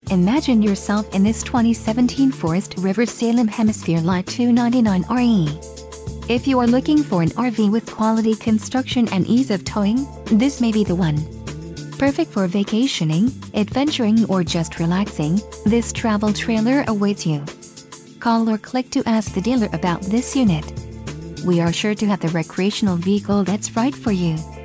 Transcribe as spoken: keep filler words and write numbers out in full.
Imagine yourself in this twenty seventeen Forest River Salem Hemisphere Lite two ninety-nine R E. If you are looking for an R V with quality construction and ease of towing, this may be the one. Perfect for vacationing, adventuring or just relaxing, this travel trailer awaits you. Call or click to ask the dealer about this unit. We are sure to have the recreational vehicle that's right for you.